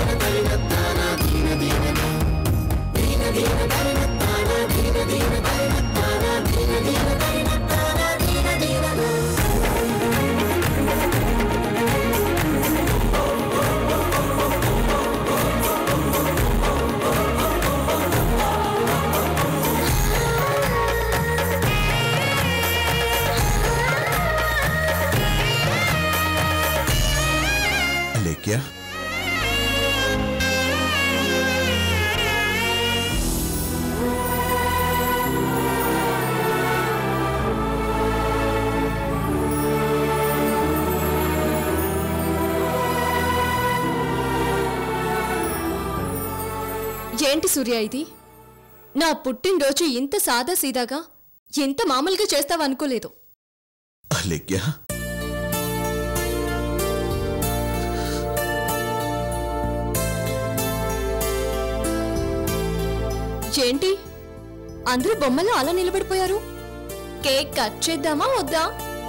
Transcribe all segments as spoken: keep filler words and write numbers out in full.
क्या ఏంటి సూర్య ఇది? నా పుట్టినరోజు ఇంత సాదా సీదాగా ఇంత మామూలుగా చేస్తావనుకోలేదు. అలేఖ్య, ఏంటి అందరూ బొమ్మలు అలా నిలబడిపోయారు? కేక్ కట్ చేద్దామా వద్దా?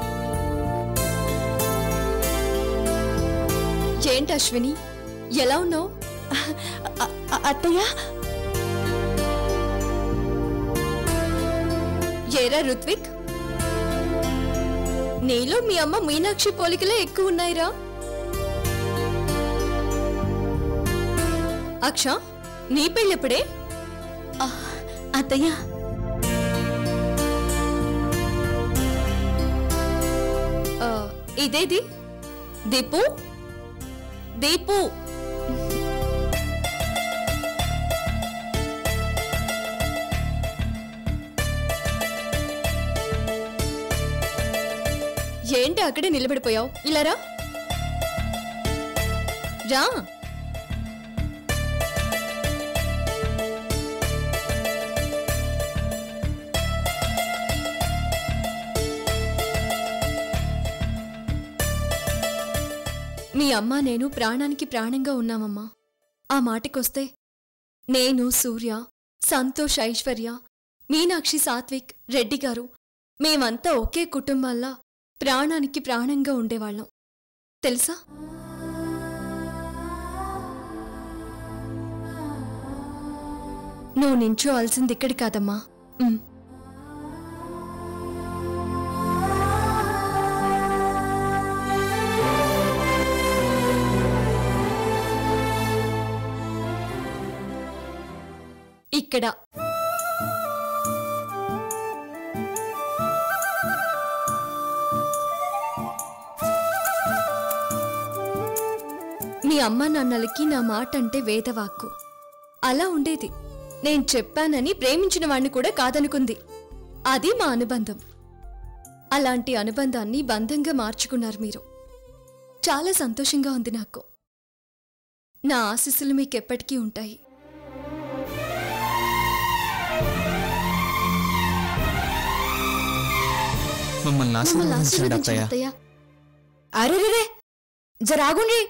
ఏంటి అశ్విని, ఎలా ఉన్నావు? అత్తయ్య, ఏరా రుత్విక్, నీలో మీ అమ్మ మీనాక్షి పోలికలే ఎక్కువ ఉన్నాయిరా. అక్ష, నీ పెళ్ళెప్పుడే? అత్తయ్య, ఇదేది? దీపు, దీపు, ఏంటి అక్కడే నిలబడిపోయావు? ఇలా రా రా. మీ అమ్మ నేను ప్రాణానికి ప్రాణంగా ఉన్నామమ్మా. ఆ మాటకొస్తే నేను, సూర్య, సంతోష్, ఐశ్వర్య, మీనాక్షి, సాత్విక్, రెడ్డి గారు మేమంతా ఒకే కుటుంబంలా ప్రాణానికి ప్రాణంగా ఉండేవాళ్ళం తెలుసా? నువ్వు నించోవాల్సింది ఇక్కడి కాదమ్మా. ఇక్కడ మీ అమ్మ నాన్నలకి నా మాట అంటే వేదవాక్కు. అలా ఉండేది. నేను చెప్పానని ప్రేమించిన వాణ్ణి కూడా కాదనుకుంది. అది మా అనుబంధం. అలాంటి అనుబంధాన్ని బంధంగా మార్చుకున్నారు మీరు. చాలా సంతోషంగా ఉంది నాకు. నా ఆశీస్సులు మీకెప్పటికీ ఉంటాయి. మమ్మల్ని ఆశీర్వదించండి అత్తయ్య. అరే జరాగుండి.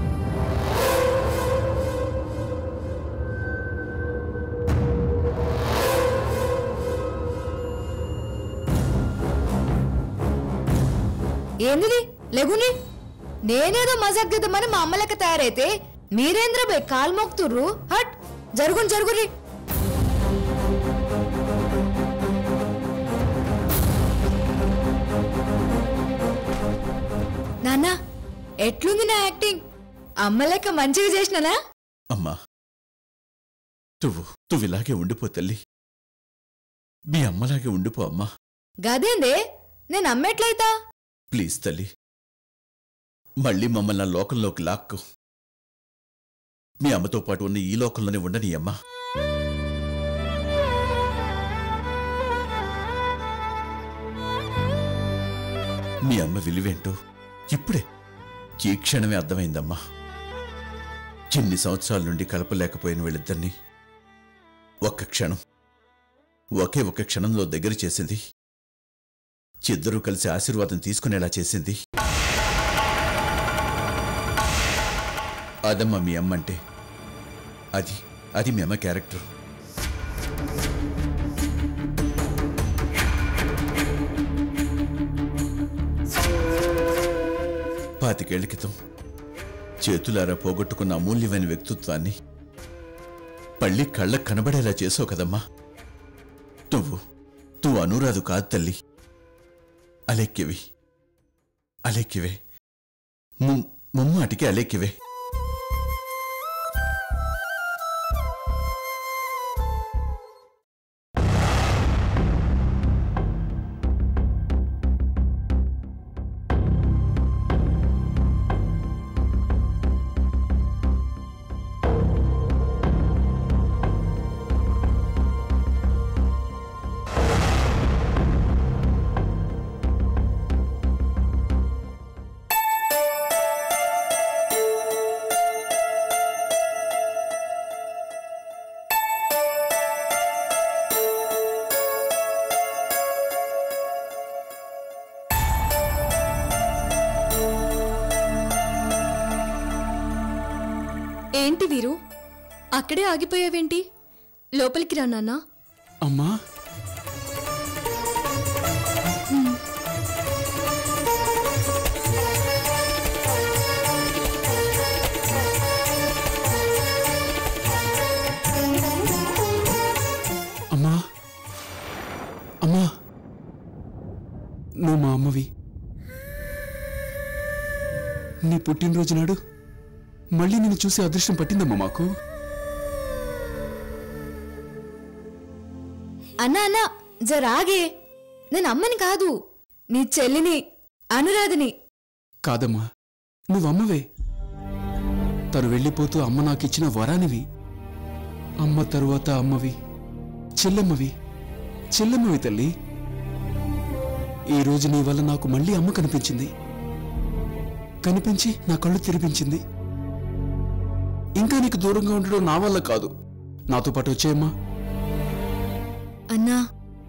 ఏంది లేగుని? నేనేదో మజాక్ చేద్దామని మా అమ్మ లెక్క తయారైతే మీరేంద్ర బే కాలు మోక్తుర్రు. హట్, జరుగుని జరుగురి. నాన్నా, ఎట్లుంది నా యాక్టింగ్? అమ్మ లెక్క మంచిగా చేసినానా? అమ్మా, నువ్వు నువ్వు ఇలాగే ఉండిపో తల్లి. మీ అమ్మలాగే ఉండిపో అమ్మా. గదేందే, నేను అమ్మెట్లయితా? ప్లీజ్ తల్లి, మళ్ళీ మమ్మల్ని లోకంలోకి లాక్కు. మీ అమ్మతో పాటు ఉన్న ఈ లోకంలోనే ఉండని అమ్మా. మీ అమ్మ విలువేంటో ఇప్పుడే ఈ క్షణమే అర్థమైందమ్మా. చిన్ని సంవత్సరాల నుండి కలపలేకపోయిన వీళ్ళిద్దరినీ ఒక్క క్షణం, ఒకే ఒక్క క్షణంలో దగ్గర చేసింది. ఇద్దరూ కలిసి ఆశీర్వాదం తీసుకునేలా చేసింది. అదమ్మా మీ అమ్మంటే. అది అది మీ అమ్మ క్యారెక్టర్. పాతికేళ్ల క్రితం చేతులారా పోగొట్టుకున్న అమూల్యమైన వ్యక్తిత్వాన్ని మళ్ళీ కళ్ళకు కనబడేలా చేసావు కదమ్మా. నువ్వు నువ్వు అనురాధు కాదు తల్లి, అలెక్కివి అలెక్కివే ముమ్మాటికి అలెక్కివే. ఏంటి వీరు, అక్కడే ఆగిపోయావేంటి? లోపలికి రా నాన్నా. అమ్మా, అమ్మా, అమ్మా, నువ్వు మా అమ్మవి. నీ పుట్టినరోజు నాడు మళ్ళీ నిన్ను చూసే అదృష్టం పట్టిందమ్మా మాకు. అన్నా అన్నా జరాగే, నేను అమ్మని కాదు, నీ చెల్లిని, అనురాధని. కాదమ్మా, నువ్వమ్మవే. తను వెళ్ళిపోతూ అమ్మ నాకిచ్చిన వరానివి. అమ్మ తరువాత అమ్మవి, చెల్లెమ్మవి, చెల్లెమ్మవి తల్లి. ఈరోజు నీ వల్ల నాకు మళ్ళీ అమ్మ కనిపించింది. కనిపించి నా కళ్ళు తెరిపించింది. ఇంకా నీకు దూరంగా ఉండడం నా వల్ల కాదు, నాతో పాటు వచ్చేయమ్మా. అన్నా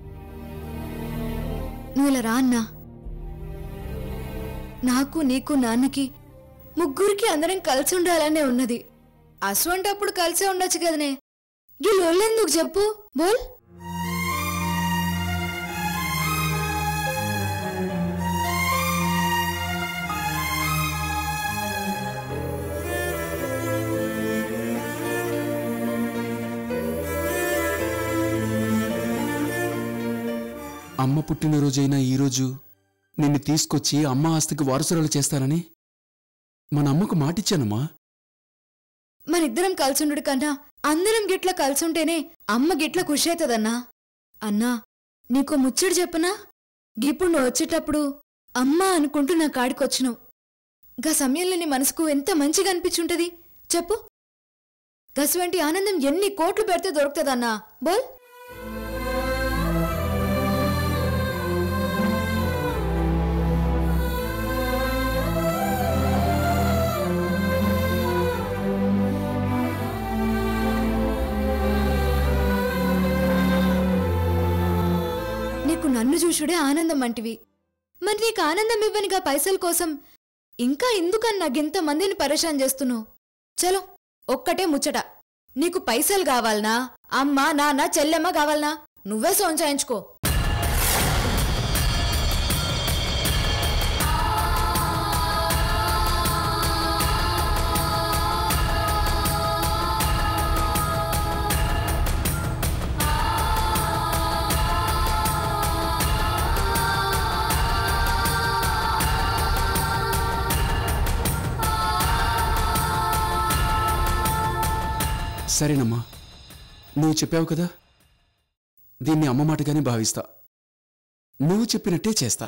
నువ్వు ఇలా రా అన్నా. నాకు నీకు నాన్నకి ముగ్గురికి అందరం కలిసి ఉండాలనే ఉన్నది. అసొంటప్పుడు కలిసే ఉండొచ్చు కదనే. ఈ లొల్లెందుకు చెప్పు బోల్. అమ్మ పుట్టినరోజైనా ఈరోజు నిన్ను తీసుకొచ్చి అమ్మ ఆస్తికి వారసురాలు చేస్తానని మన అమ్మకు మాటిచ్చానమ్మా. మనిద్దరం కలిసుండు కన్నా అందరం గిట్ల కలిసుంటేనే అమ్మ గిట్ల ఖుషి అవుతుందన్నా. అన్నా నీకో ముచ్చడు చెప్పనా? ఇప్పుడు నువ్వు వచ్చేటప్పుడు అమ్మా అనుకుంటూ నా కాడికొచ్చినావు. గా సమయంలో నీ మనసుకు ఎంత మంచిగా అనిపించుంటది చెప్పు. గసువంటి ఆనందం ఎన్ని కోట్లు పెడితే దొరుకుతుందన్నా బోల్. నన్ను చూసుడే ఆనందం అంటివి. మరి నీకు ఆనందం ఇవ్వనిగా పైసల కోసం ఇంకా ఎందుకని నాకెంత మందిని పరేషాన్ చేస్తున్నావు? చలో ఒక్కటే ముచ్చట, నీకు పైసలు కావాలనా, అమ్మ నాన్న చెల్లెమ్మ కావాలనా? నువ్వే సోంచాయించుకో. సరేనమ్మా, నువ్వు చెప్పావు కదా, దీన్ని అమ్మ మాటగానే భావిస్తా. నువ్వు చెప్పినట్టే చేస్తా.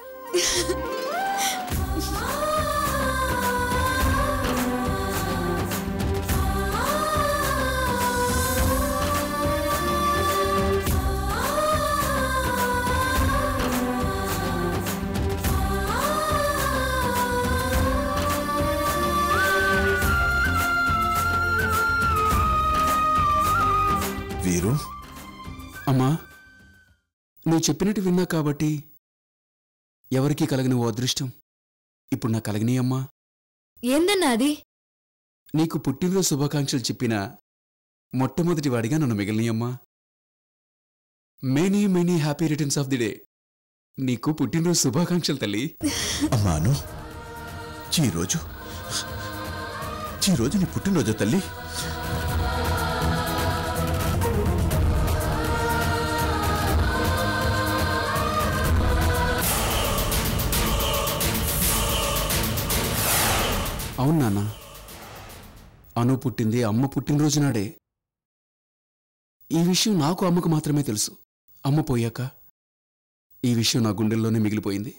వీరు, అమ్మా, నువ్వు చెప్పినట్టు విన్నా కాబట్టి ఎవరికీ కలగని ఓ అదృష్టం ఇప్పుడు నా కలగని అమ్మా. ఏందన్నా అది? నీకు పుట్టినరోజు శుభాకాంక్షలు చెప్పిన మొట్టమొదటి వాడిగా నన్ను మిగిలిని అమ్మా. Many many happy returns of the day. నీకు పుట్టినరోజు శుభాకాంక్షలు తల్లి. అమ్మాను, ఈరోజు ఈ రోజు నీ పుట్టినరోజు తల్లి. అవును నాన్న, అను పుట్టింది అమ్మ పుట్టినరోజు నాడే. ఈ విషయం నాకు అమ్మకు మాత్రమే తెలుసు. అమ్మ పోయాక ఈ విషయం నా గుండెల్లోనే మిగిలిపోయింది.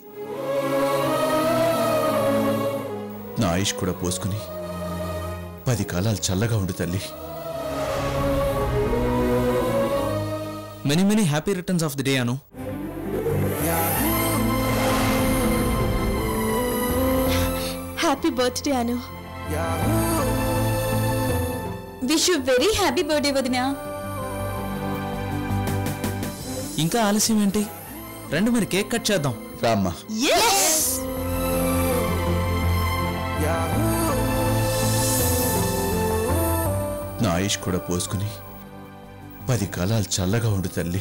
నా ఆయుష్ కూడా పోసుకుని పది కాలాలు చల్లగా ఉండు తల్లి. Many many happy returns of the day Anu. Happy birthday Anu. Wish you very happy birthday వదినా. ఇంకా ఆలస్యం ఏంటి? రెండు మరి కేక్ కట్ చేద్దాం. రామ్మా. నా ఆయుష్ కూడా పోసుకుని పది కాలాలు చల్లగా ఉండు తల్లి.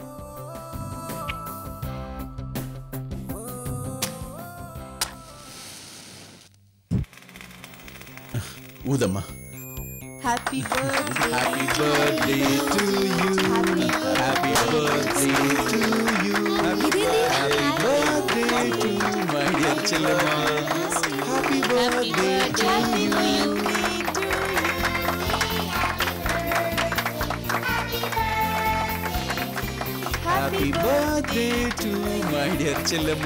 ఊదమ్మా. Happy birthday. Happy birthday to you. Happy birthday to you. Happy birthday to my dear చెల్లెమ్మ. Happy birthday to you. Happy birthday to my dear చెల్లెమ్మ.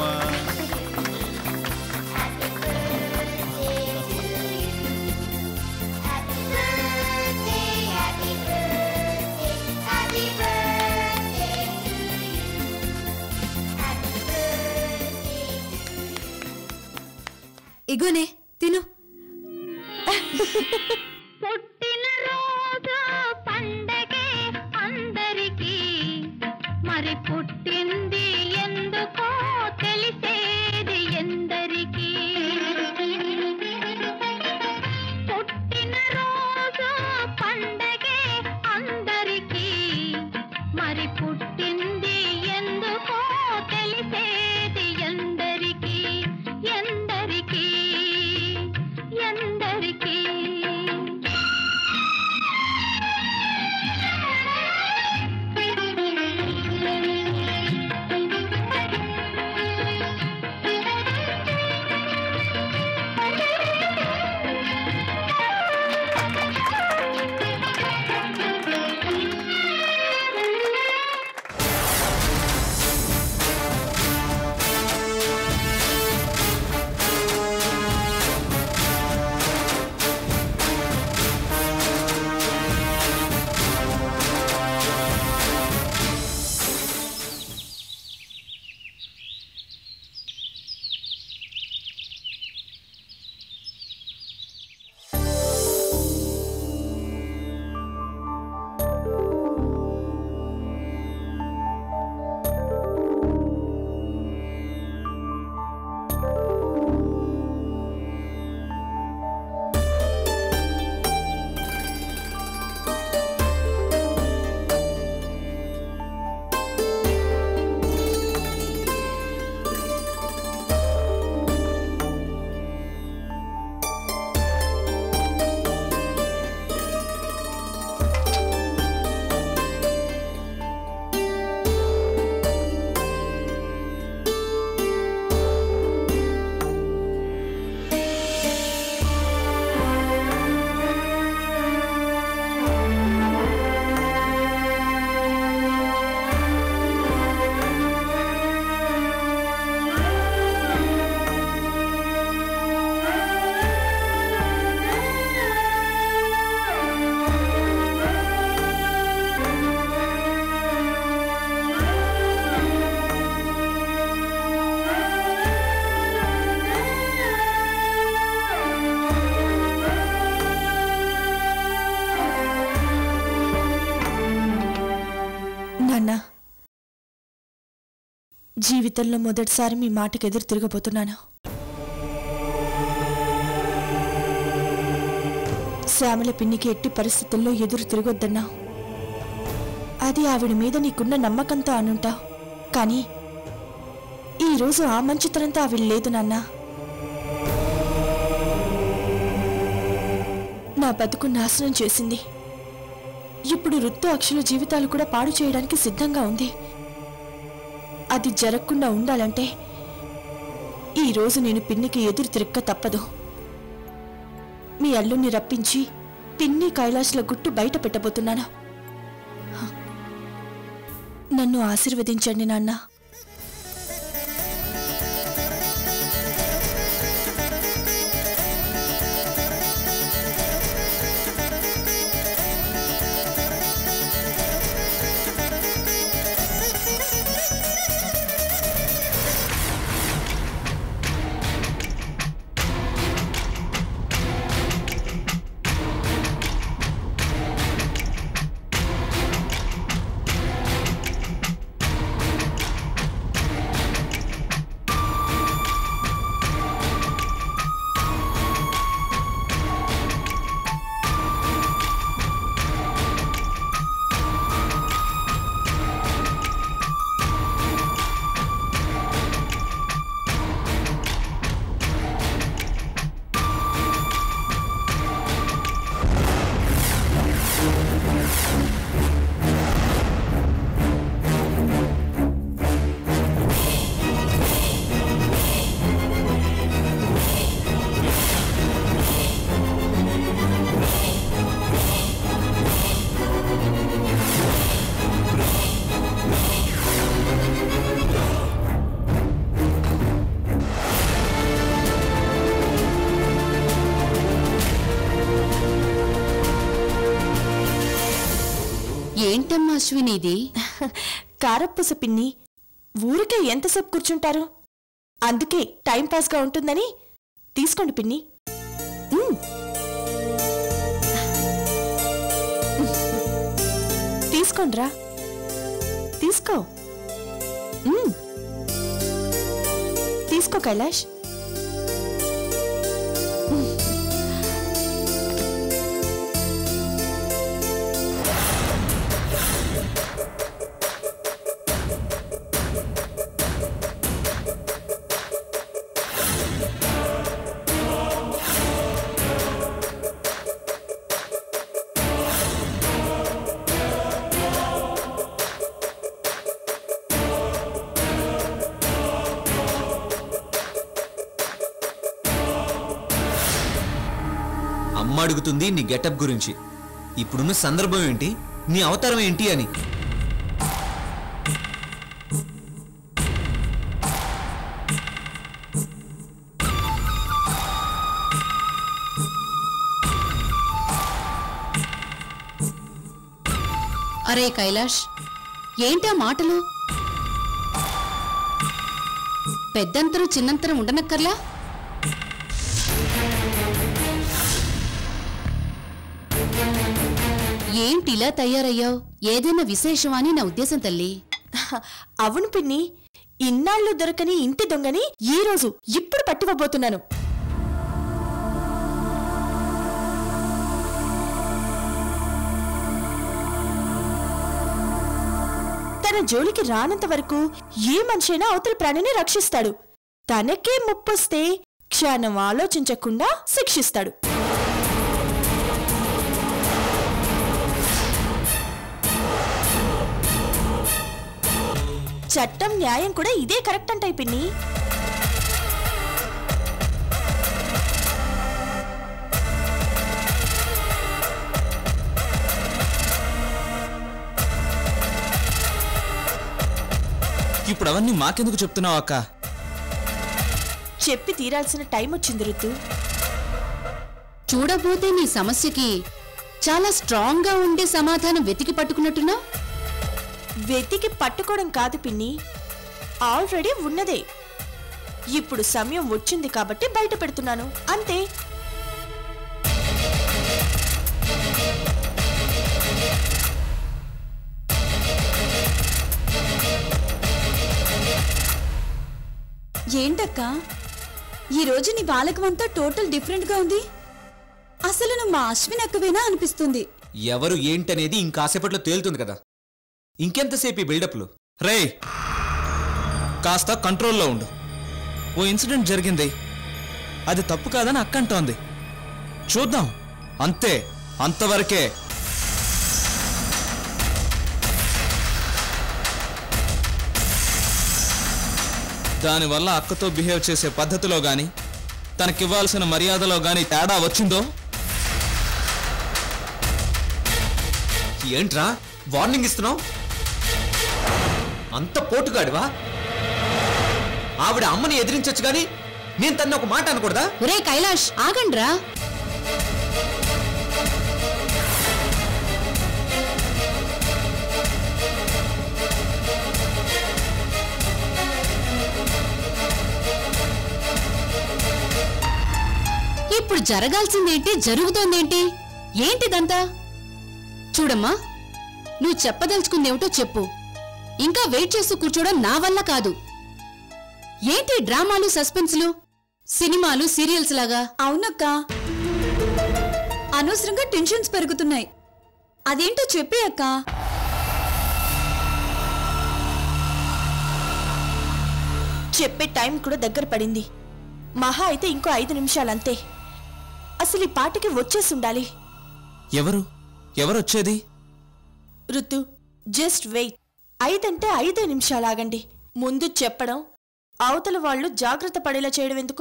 ఇగోనే తిను. పుట్టిన రోజు పండగే అందరికీ, మరి పుట్టింది ఎందుకో తెలిసేది ఎందరికీ. పుట్టిన రోజు పండగే అందరికీ, మరి పుట్టింది ఎందుకో తెలిసేది ఎందరికీ ఎందరికీ ఎందరికీ. జీవితంలో మొదటిసారి మీ మాటకు ఎదురు తిరగబోతున్నాను. శ్యామల పిన్నికి ఎట్టి పరిస్థితుల్లో ఎదురు తిరగొద్దన్నావు. అది ఆవిడ మీద నీకున్న నమ్మకంతో అనుంటావు. కానీ ఈరోజు ఆ మంచితనంతో ఆవిడ లేదు నాన్న. నా బతుకు నాశనం చేసింది. ఇప్పుడు రుత్తు అక్షుల జీవితాలు కూడా పాడు చేయడానికి సిద్ధంగా ఉంది. అది జరగకుండా ఉండాలంటే ఈరోజు నేను పిన్నికి ఎదురు తిరక్క తప్పదు. మీ అల్లుణ్ణి రప్పించి పిన్ని కైలాష్ల గుట్టు బయట పెట్టబోతున్నాను. నన్ను ఆశీర్వదించండి నాన్న. ఏంటమ్మా అశ్వినిది? కారప్పూస పిన్ని, ఊరికే ఎంతసేపు కూర్చుంటారు? అందుకే టైంపాస్గా ఉంటుందని తీసుకోండి పిన్ని. తీసుకోండిరా, తీసుకో. తీసుకో కైలాష్. అమ్మ అడుగుతుంది నీ గెటప్ గురించి. ఇప్పుడున్న సందర్భం ఏంటి, నీ అవతారం ఏంటి అని. అరే కైలాష్, ఏంటా మాటలు? పెద్దంతరం చిన్నంతరం ఉండనక్కర్లా? ఏంటిలా తయారయ్యావు? ఏదైనా విశేషమా అని నా ఉద్దేశం తల్లి. అవును పిన్ని, ఇన్నాళ్ళు దొరకని ఇంటి దొంగని ఈ రోజు ఇప్పుడు పట్టివ్వబోతున్నాను. తన జోలికి రానంత వరకు ఏ మనిషైనా అవతల ప్రాణిని రక్షిస్తాడు. తనకే ముప్పొస్తే క్షణం ఆలోచించకుండా శిక్షిస్తాడు. చట్టం న్యాయం కూడా ఇదే కరెక్ట్ అంటాయి పిన్ని. ఇప్పుడు అవన్నీ మాకెందుకు చెప్తున్నావు అక్క? చెప్పి తీరాల్సిన టైం వచ్చింది రుతు. చూడబోతే నీ సమస్యకి చాలా స్ట్రాంగ్ గా ఉండే సమాధానం వెతికి పట్టుకున్నట్టున్నా? వెతికి పట్టుకోవడం కాదు పిన్ని, ఆల్రెడీ ఉన్నదే. ఇప్పుడు సమయం వచ్చింది కాబట్టి బయట పెడుతున్నాను అంతే. ఏంటక్క, ఈరోజు నీ బాలకమంతా టోటల్ డిఫరెంట్గా ఉంది. అసలు నువ్వు మా అశ్విన్ అక్కవేనా అనిపిస్తుంది. ఎవరు ఏంటనేది ఇంకాసేపట్లో తేలుతుంది కదా, ఇంకెంతసేపు ఈ బిల్డప్లు? రే, కాస్త కంట్రోల్లో ఉండు. ఓ ఇన్సిడెంట్ జరిగింది, అది తప్పు కాదని అక్క అంటోంది. చూద్దాం అంతే, అంతవరకే. దానివల్ల అక్కతో బిహేవ్ చేసే పద్ధతిలో గాని తనకివ్వాల్సిన మర్యాదలో గాని తేడా వచ్చిందో. ఏంట్రా వార్నింగ్ ఇస్తున్నావు? అంత పోటుగాడివా? ఆవిడ అమ్మని ఎదిరించొచ్చు గాని నేను తన్ని ఒక మాట అనకూడదా? ఒరే కైలాష్, ఆగండ్రా. ఇప్పుడు జరగాల్సిందేంటి, జరుగుతోందేంటి, ఏంటిదంతా? చూడమ్మా, నువ్వు చెప్పదలుచుకుందేమిటో చెప్పు. ఇంకా వెయిట్ చేస్తూ కూర్చోవడం నా వల్ల కాదు. ఏంటి డ్రామాలు, సస్పెన్స్లు, సినిమాలు, సీరియల్స్ లాగా? అవునక్క, అనవసరంగా టెన్షన్స్ పెరుగుతున్నాయి. అదేంటో చెప్పే అక్క. చెప్పే టైం కూడా దగ్గర పడింది. మహా అయితే ఇంకో ఐదు నిమిషాలంతే. అసలు ఈ పాటకి వచ్చేసి ఉండాలి. ఎవరు ఎవరొచ్చేది? ఋతు, జస్ట్ వెయిట్. ఐదంటే ఐదే నిమిషాలు ఆగండి. ముందు చెప్పడం, అవతల వాళ్ళు జాగ్రత్త పడేలా చేయడం ఎందుకు?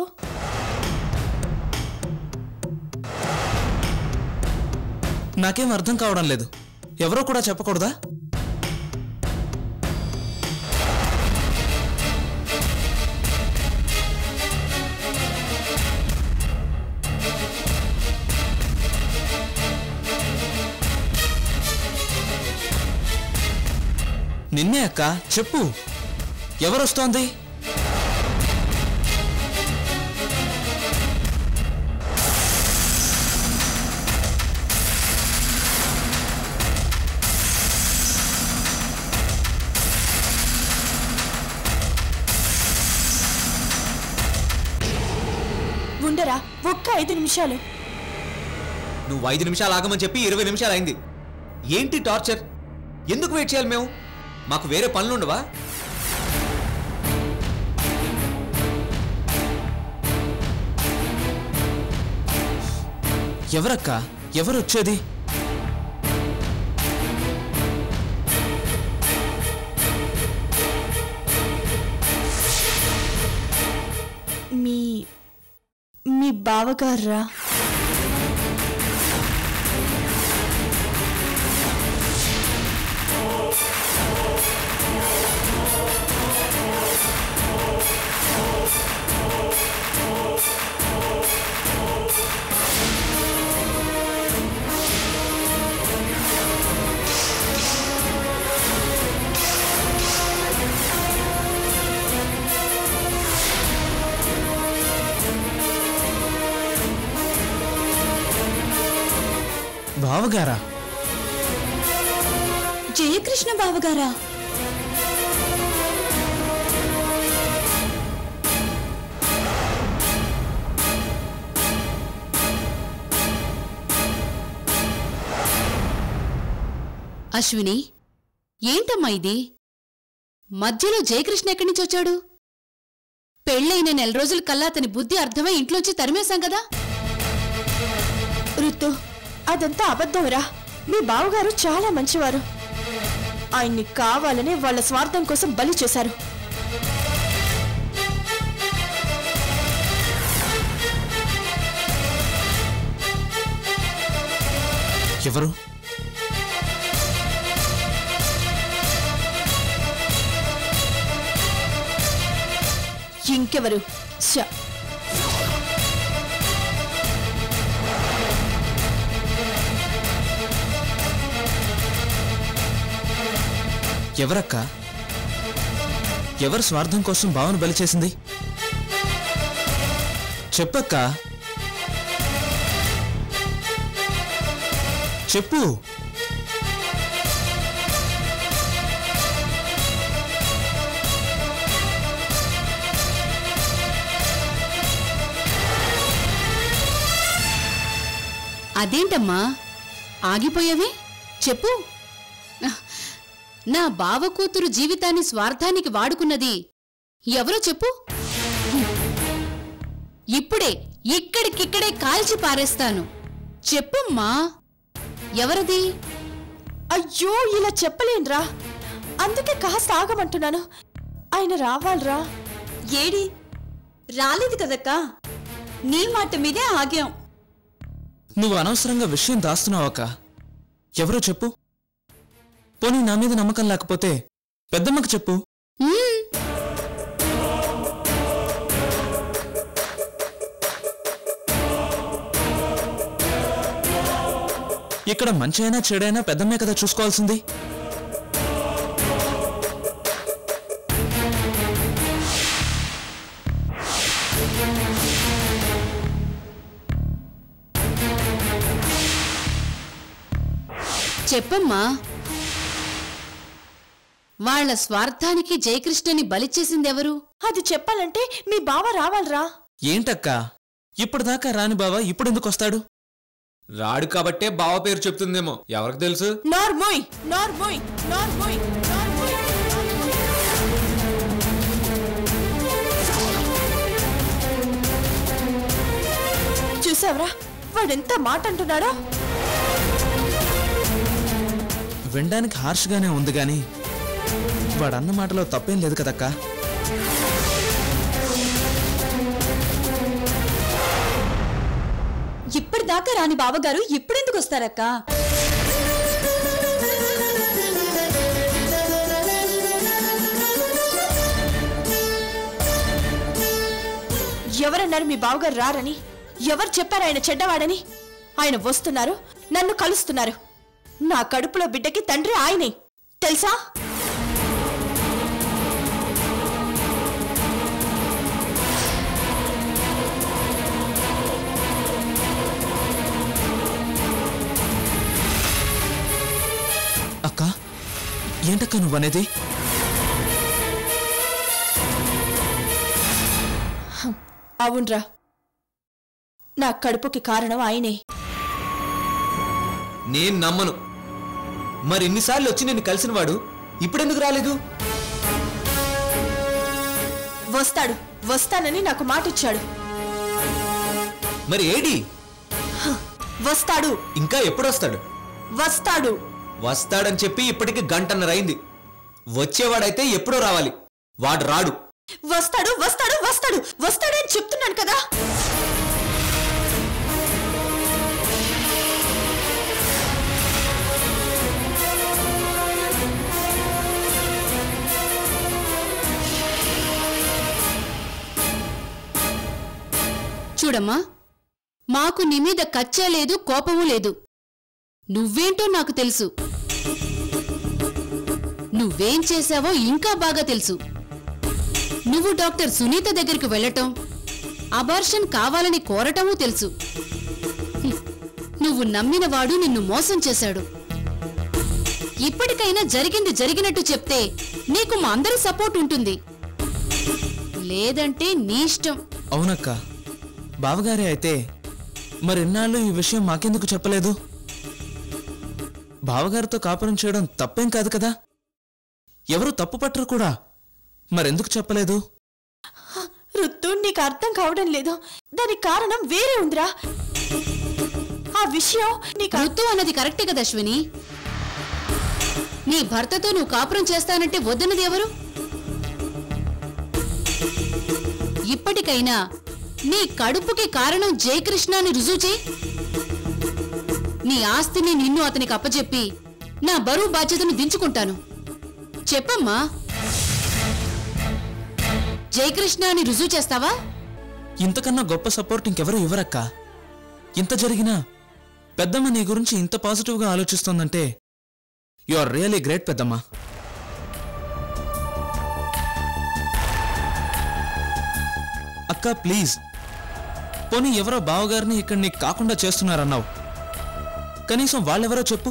నాకేం అర్థం కావడం లేదు. ఎవరో కూడా చెప్పకూడదా? నిన్నే అక్క, చెప్పు, ఎవరొస్తోంది? ఉండరా ఒక్క ఐదు నిమిషాలు. నువ్వు ఐదు నిమిషాలు ఆగమని చెప్పి ఇరవై నిమిషాలు అయింది. ఏంటి టార్చర్? ఎందుకు వెయిట్ చేయాలి మేము? మాకు వేరే పనులుండవా? ఎవరక్క, ఎవరొచ్చేది? మీ మీ బావగారా? బావగారా? జయకృష్ణ బావగారా? అశ్విని, ఏంటమ్మా ఇది? మధ్యలో జయకృష్ణ ఎక్కడి నుంచి వచ్చాడు? పెళ్ళైన నెల రోజుల కల్లా అతని బుద్ధి అర్థమై ఇంట్లోంచి తరిమేశాం కదా. ఋతు, అదంతా అబద్ధంరా. మీ బావగారు చాలా మంచివారు. ఆయన్ని కావాలనే వాళ్ళ స్వార్థం కోసం బలి చేశారు. ఎవరు? ఇంకెవరు? శ ఎవరక్క? ఎవరు స్వార్థం కోసం బావను బలి చేసింది? చెప్పక్క, చెప్పు. అదేంటమ్మా ఆగిపోయావే? చెప్పు. నా బావ కూతురు జీవితాన్ని స్వార్థానికి వాడుకున్నది ఎవరో చెప్పు. ఇప్పుడే ఇక్కడికిక్కడే కాల్చి పారేస్తాను. చెప్పమ్మా, ఎవరది? అయ్యో ఇలా చెప్పలేనురా, అందుకే కాస్త ఆగమంటున్నాను. ఆయన రావాలరా. ఏడి రాలేదు కదక్కా, నీ మాట మీదే ఆగాం. నువ్వు అనవసరంగా విషయం దాస్తున్నావక్క. ఎవరో చెప్పు. పోనీ నా మీద నమ్మకం లేకపోతే పెద్దమ్మకు చెప్పు. ఇక్కడ మంచైనా చెడైనా పెద్దమ్మే కదా చూసుకోవాల్సింది. చెప్పమ్మా, వాళ్ల స్వార్థానికి జయకృష్ణని బలిచ్చేసిందెవరు? అది చెప్పాలంటే మీ బావ రావాలరా. ఏంటక్క, ఇప్పటిదాకా రాని బావ ఇప్పుడెందుకొస్తాడు? రాడు కాబట్టే బావ పేరు చెప్తుందేమో, ఎవరికి తెలుసు? నార్మోయ్ నార్మోయ్ నార్మోయ్ నార్మోయ్. చూసావరా వాడెంత మాట అంటున్నాడో. వినడానికి హార్ష్గానే ఉంది గాని వాడన్న మాటలో తప్పేం లేదు కదక్కా. ఇప్పటిదాకా రాని బావగారు ఇప్పుడెందుకు వస్తారక్కా? ఎవరన్నారు మీ బావగారు రారని? ఎవరు చెప్పారు ఆయన చెడ్డవాడని? ఆయన వస్తున్నారు, నన్ను కలుస్తున్నారు. నా కడుపులో బిడ్డకి తండ్రి ఆయనే, తెలుసా? అక్క, ఏంటక్క నువ్వనేది? అవునరా, నా కడుపుకి కారణం ఆయనే. నేను నమ్మను. మరి ఇన్నిసార్లు వచ్చి నేను కలిసిన వాడు ఇప్పుడెందుకు రాలేదు? వస్తాడు, వస్తానని నాకు మాట ఇచ్చాడు. మరి ఏడి? వస్తాడు. ఇంకా ఎప్పుడు వస్తాడు? వస్తాడు వస్తాడని చెప్పి ఇప్పటికి గంటన్నరైంది. వచ్చేవాడైతే ఎప్పుడో రావాలి, వాడు రాడు. వస్తాడు వస్తాడు వస్తాడు వస్తాడని చెప్తున్నాను కదా. చూడమ్మా, మాకు నీ మీద కచ్చ లేదు, కోపమూ లేదు. నువ్వేంటో నాకు తెలుసు. నువ్వేం చేశావో ఇంకా బాగా తెలుసు. నువ్వు డాక్టర్ సునీత దగ్గరికి వెళ్ళటం, అబార్షన్ కావాలని కోరటమూ తెలుసు. హ్మ్. నువ్వు నమ్మినవాడు నిన్ను మోసం చేశాడు. ఇప్పటికైనా జరిగింది జరిగినట్టు చెప్తే నీకు మా అందరి సపోర్ట్ ఉంటుంది, లేదంటే నీ ఇష్టం. అవునక్క, బావగారే అయితే మరిన్నాళ్ళు ఈ విషయం మాకెందుకు చెప్పలేదు? బావగారితో కాపురం చేయడం తప్పేం కాదు కదా, ఎవరు తప్పు పట్టరు కూడా. మరెందుకు చెప్పలేదు? రుత్తు, నీకు అర్థం కావడం లేదు. దానికి కారణం వేరే ఉందిరా. ఆ విషయం నీకు రుత్తు అన్నది కరెక్టే కదా అశ్విని. నీ భర్తతో నువ్వు కాపురం చేస్తానంటే వద్దన్నది ఎవరు? ఇప్పటికైనా నీ కడుపుకి కారణం జయకృష్ణ అని రుజువు చేయి. నీ ఆస్తిని నిన్ను అతనికి అప్పచెప్పి నా బరువు బాధ్యతను దించుకుంటాను. చెప్పమ్మా, జయకృష్ణ అని రుజువు చేస్తావా? ఇంతకన్నా గొప్ప సపోర్ట్ ఇంకెవరు ఇవ్వరక్క. ఇంత జరిగినా పెద్దమ్మ నీ గురించి ఇంత పాజిటివ్గా ఆలోచిస్తోందంటే యు ఆర్ రియలీ గ్రేట్ పెద్దమ్మ. అక్క ప్లీజ్, పోనీ ఎవరో బావగారిని ఇక్కడ నీకు కాకుండా చేస్తున్నారన్నావు, కనీసం వాళ్ళెవరో చెప్పు.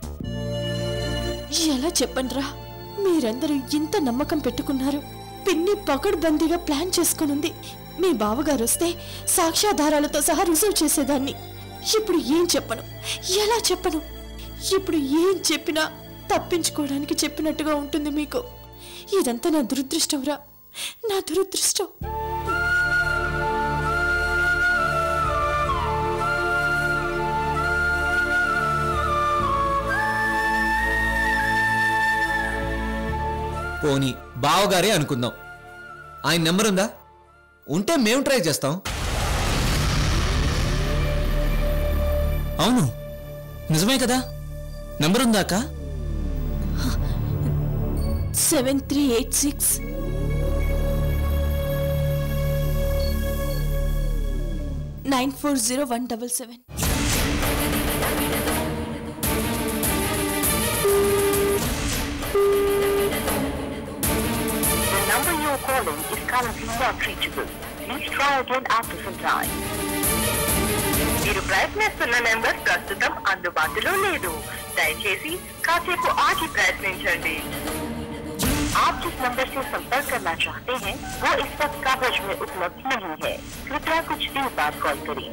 ఎలా చెప్పండ్రా? మీరందరూ ఇంత నమ్మకం పెట్టుకున్నారు. పిన్ని పకడ్బందీగా ప్లాన్ చేసుకునుంది. మీ బావగారు వస్తే సాక్ష్యాధారాలతో సహా రుజువు చేసేదాన్ని. ఇప్పుడు ఏం చెప్పను, ఎలా చెప్పను? ఇప్పుడు ఏం చెప్పినా తప్పించుకోవడానికి చెప్పినట్టుగా ఉంటుంది మీకు. ఇదంతా నా దురదృష్టంరా, నా దురదృష్టం. పోనీ బావగారే అనుకుందాం. ఆయన నెంబర్ ఉందా? ఉంటే మేము ట్రై చేస్తాం. అవును, నిజమే కదా. నెంబర్ ఉందా అక్క? Seven three eight six nine four zero one double seven. number you are calling is currently not reachable. Please try again after some time. మీరు ప్రయత్నిస్తున్న నెంబర్ ప్రస్తుతం అందుబాటులో లేదు. దయచేసి కాసేపు ఆగి ప్రయత్నించండి. आप जिस नंबर से संपर्क करना चाहते हैं वो इस वक्त कवरेज में उपलब्ध नहीं है. कृपया कुछ देर बाद कॉल करें.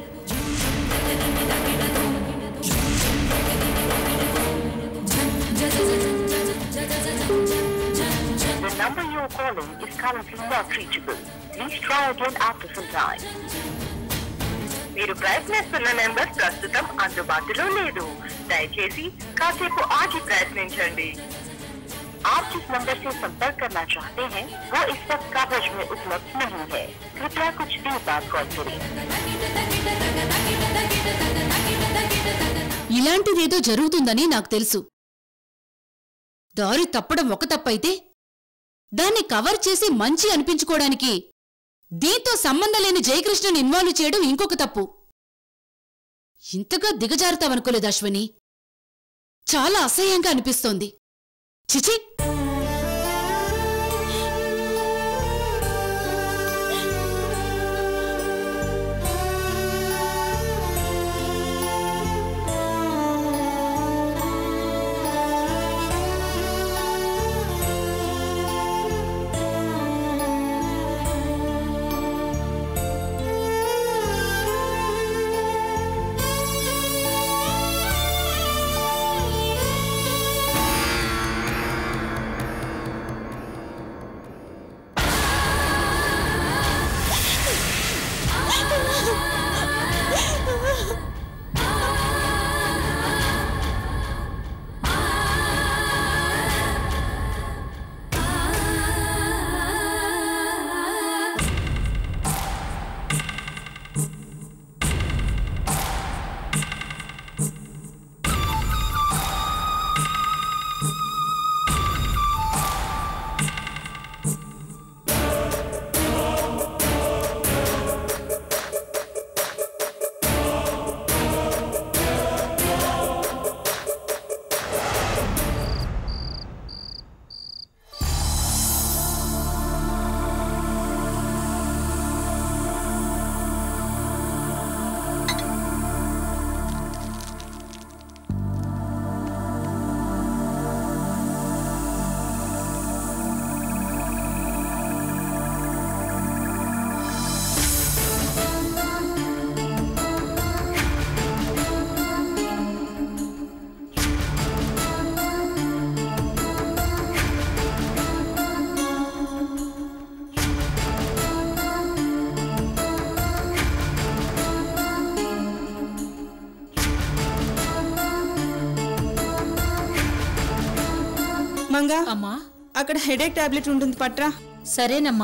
The number you are calling is currently not reachable. Please try again after some time. మీరు ప్రయత్నిస్తున్న నెంబర్ ప్రస్తుతం అందుబాటులో లేదు. దయచేసి కాసేపు ఆగి ప్రయత్నించండి. आप जिस नंबर से संपर्क करना चाहते हैं वो इस वक्त कवरेज में उपलब्ध नहीं है. कृपया कुछ देर बाद कॉल करें. ఇలాంటిదేదో జరుగుతుందని నాకు తెలుసు. దారి తప్పడం ఒక తప్పైతే దాన్ని కవర్ చేసి మంచి అనిపించుకోవడానికి దీంతో సంబంధం లేని జయకృష్ణని ఇన్వాల్వ్ చేయడం ఇంకొక తప్పు. ఇంతగా దిగజారుతావనుకోలేదు అశ్వని. చాలా అసహ్యంగా అనిపిస్తోంది. చిచి. మంగా అమ్మా, అక్కడ హెడేక్ టాబ్లెట్ ఉంటుంది పట్రా. సరేనమ్మా.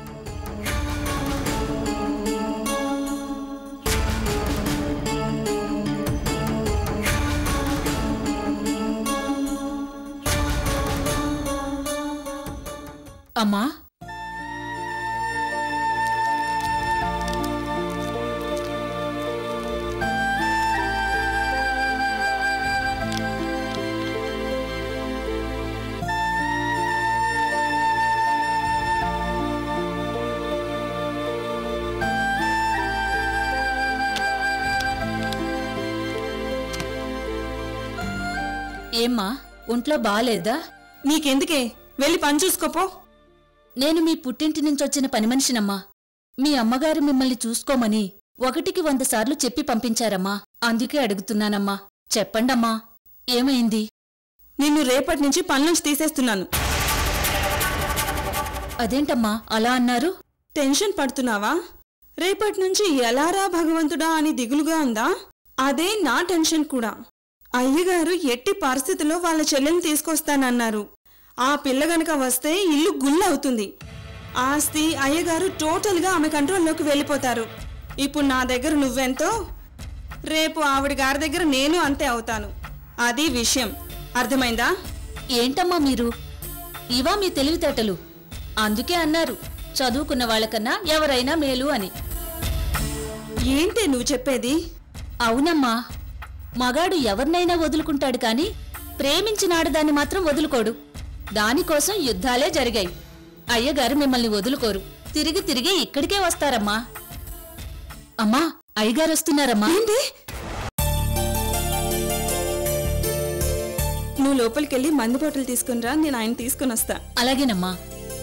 అమ్మా, ఏమ్మా, ఒంట్లో బాలేదా? నీకెందుకే, వెళ్ళి పని చూసుకోపో. నేను మీ పుట్టింటి నుంచొచ్చిన పని మనిషినమ్మా. మీ అమ్మగారు మిమ్మల్ని చూసుకోమని ఒకటికి వంద సార్లు చెప్పి పంపించారమ్మా. అందుకే అడుగుతున్నానమ్మా. చెప్పండమ్మా, ఏమైంది? నిన్ను రేపటి నుంచి పనులుంచి తీసేస్తున్నాను. అదేంటమ్మా అలా అన్నారు? టెన్షన్ పడుతున్నావా? రేపటి నుంచి ఎలారా భగవంతుడా అని దిగులుగా ఉందా? అదే నా టెన్షన్ కూడా. అయ్యగారు ఎట్టి పరిస్థితుల్లో వాళ్ళ చెల్లెల్ని తీసుకొస్తానన్నారు. ఆ పిల్ల గనక వస్తే ఇల్లు గుల్లవుతుంది. ఆస్తి అయ్యగారు టోటల్గా ఆమె కంట్రోల్లోకి వెళ్ళిపోతారు. ఇప్పుడు నా దగ్గర నువ్వెంతో, రేపు ఆవిడ గారి దగ్గర నేను అంతే అవుతాను. అది విషయం. అర్థమైందా? ఏంటమ్మా మీరు, ఇవా మీ తెలివితేటలు? అందుకే అన్నారు చదువుకున్న వాళ్ళకన్నా ఎవరైనా మేలు అని. ఏంటి నువ్వు చెప్పేది? అవునమ్మా, మగాడు ఎవరినైనా వదులుకుంటాడు కాని ప్రేమించిన ఆడదాన్ని మాత్రం వదులుకోడు. దానికోసం యుద్ధాలే జరిగాయి. అయ్యగారు మిమ్మల్ని వదులుకోరు, తిరిగి తిరిగి ఇక్కడికే వస్తారమ్మా. అమ్మా, అయ్యగారు వస్తున్నారమ్మా. నువ్వు లోపలికెళ్ళి మందు బాటలు తీసుకునిరా, నేను ఆయన తీసుకుని వస్తా. అలాగేనమ్మా.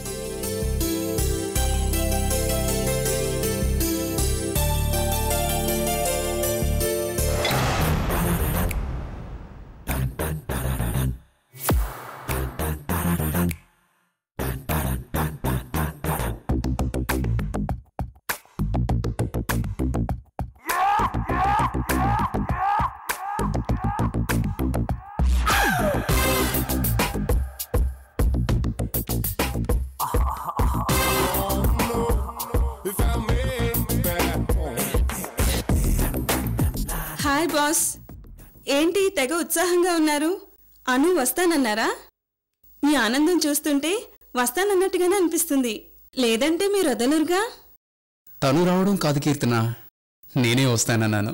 హాయ్ బాస్, ఏంటి తెగ ఉత్సాహంగా ఉన్నారు? అను వస్తానన్నారా? మీ ఆనందం చూస్తుంటే వస్తానన్నట్టుగానే అనిపిస్తుంది. లేదంటే మీరు వదలరుగా? తను రావడం కాదు కీర్తన, నేనే వస్తానన్నాను.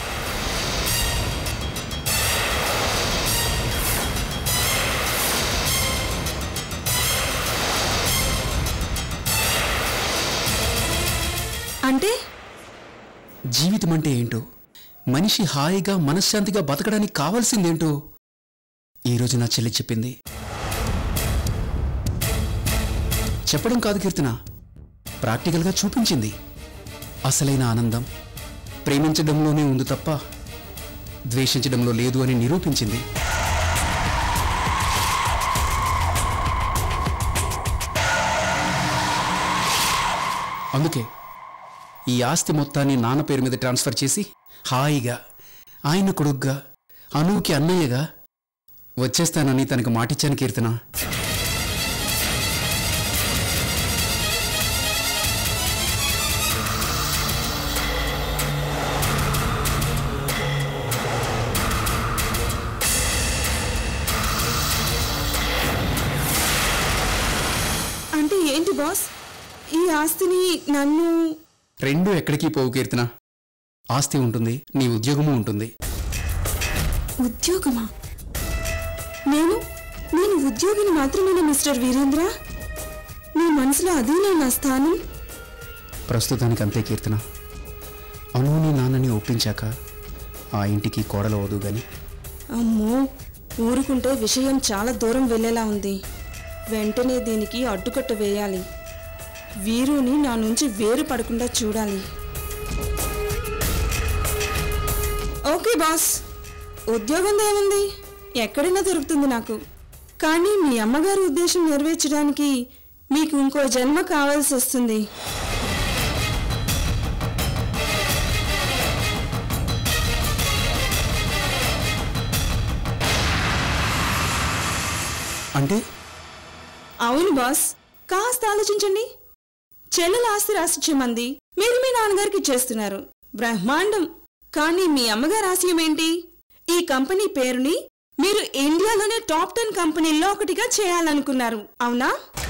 అంటే జీవితం అంటే ఏంటో, మనిషి హాయిగా మనశ్శాంతిగా బతకడానికి కావాల్సిందేంటో ఈరోజు నా చెల్లి చెప్పింది. చెప్పడం కాదు కీర్తన, ప్రాక్టికల్గా చూపించింది. అసలైన ఆనందం ప్రేమించడంలోనే ఉంది తప్ప ద్వేషించడంలో లేదు అని నిరూపించింది. అందుకే ఈ ఆస్తి మొత్తాన్ని నాన్న పేరు మీద ట్రాన్స్ఫర్ చేసి హాయిగా ఆయన కొడుగ్గా అనూకి అన్నయ్యగా వచ్చేస్తానని తనకు మాటిచ్చాను కీర్తన. అంటే ఏంటి బాస్, ఈ ఆస్తిని నన్ను... రెండు ఎక్కడికి పోవు కీర్తన. ఆస్తి ఉంటుంది, నీ ఉద్యోగము ఉంటుంది. ఉద్యోగమా? నేను నేను ఉద్యోగిని మాత్రమేనా మిస్టర్ వీరేంద్ర? నీ మనసులో అదేనా నా స్థానం? ప్రస్తుతానికి అంతే కీర్తన. అనుని నాన్నని ఒప్పించాక ఆ ఇంటికి కోడలు అవదు గాని. అమ్మో, ఊరుకుంటే విషయం చాలా దూరం వెళ్ళేలా ఉంది. వెంటనే దీనికి అడ్డుకట్ట వేయాలి. వీరుని నా నుంచి వేరు పడకుండా చూడాలి. ఓకే బాస్, ఉద్యోగం ఏముంది, ఎక్కడైనా దొరుకుతుంది నాకు. కానీ మీ అమ్మగారి ఉద్దేశం నెరవేర్చడానికి మీకు ఇంకో జన్మ కావాల్సి వస్తుంది. అంటే? అవును బాస్, కాస్త ఆలోచించండి. చెల్లెల ఆస్తి రాసిచ్చేమంది మీరు మీ నాన్నగారికి ఇచ్చేస్తున్నారు, బ్రహ్మాండం. కానీ మీ అమ్మగారి ఆశయం ఏంటి? ఈ కంపెనీ పేరుని మీరు ఇండియాలోనే టాప్ టెన్ కంపెనీల్లో ఒకటిగా చేయాలనుకున్నారు, అవునా?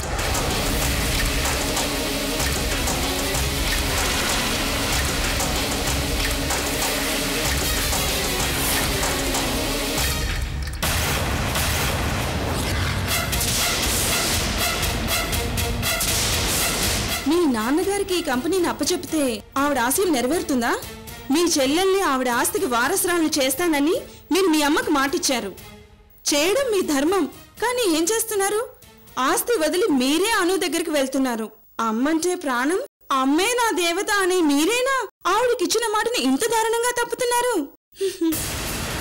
మీ నాన్నగారికి ఈ కంపెనీని అప్పచెప్తే ఆవిడ ఆశయం నెరవేరుతుందా? మీ చెల్లెల్ని ఆవిడ ఆస్తికి వారసురాలను చేస్తానని మీరు మీ అమ్మకు మాటిచ్చారు. చేయడం మీ ధర్మం. కానీ ఏం చేస్తున్నారు? ఆస్తి వదిలి మీరే అను దగ్గరికి వెళ్తున్నారు. అమ్మంటే ప్రాణం, అమ్మే నా దేవత అనే మీరేనా ఆవిడకిచ్చిన మాటని ఇంత దారుణంగా తప్పుతున్నారు?